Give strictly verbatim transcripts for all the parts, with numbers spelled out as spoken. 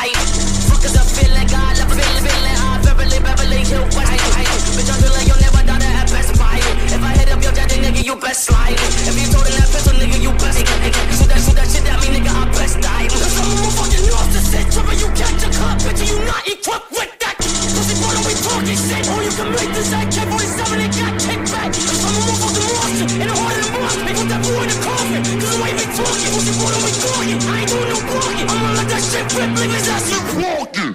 I fuck is a feeling, God love a feeling, feeling. I Beverly, Beverly Hill, West. Bitch, I'm feeling you'll never die at Best Buy. If I hit up your daddy, nigga, you best slide. If you told him that pistol, nigga, you best. Shoot that, shoot that shit at me, nigga, I best die. Cause I'm a fucking narcissist, trouble you catch a club, bitch, you not equipped with that. Pussy boy, we talking shit. Or you can make this at K forty-seven and got kicked back. Cause I'm a motherfucking monster, in the heart of the box. They put that boy in the coffin, cause the way we talking. Pussy boy, we talking, I ain't doing no blocking. I'ma let that shit rip, leave his ass you walking.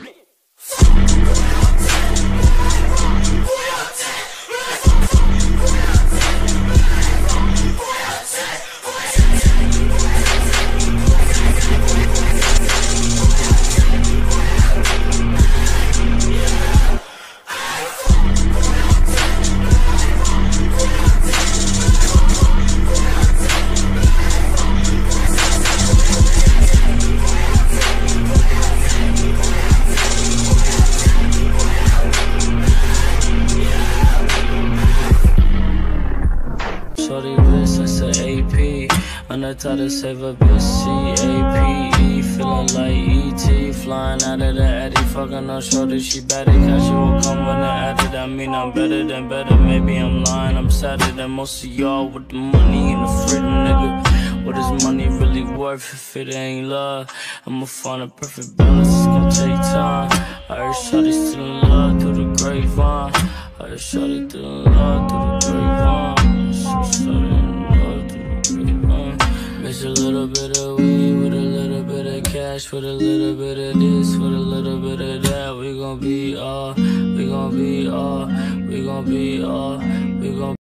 Shorty wrist, that's a A P. On the top to save a bitch, C A P E. Feeling like E T, flying out of the Addy. Fucking on shorty, she better casual. Come when I added, I mean I'm better than better. Maybe I'm lying, I'm sadder than most of y'all with the money and the freedom, nigga. What is money really worth if it ain't love? I'ma find a perfect balance, it's gonna take time. I heard shorty still in love through the grapevine. I heard shorty still in love through the grapevine. Mix a little bit of weed with a little bit of cash, with a little bit of this, with a little bit of that. We gon' be all, we gon' be all, we gon' be all.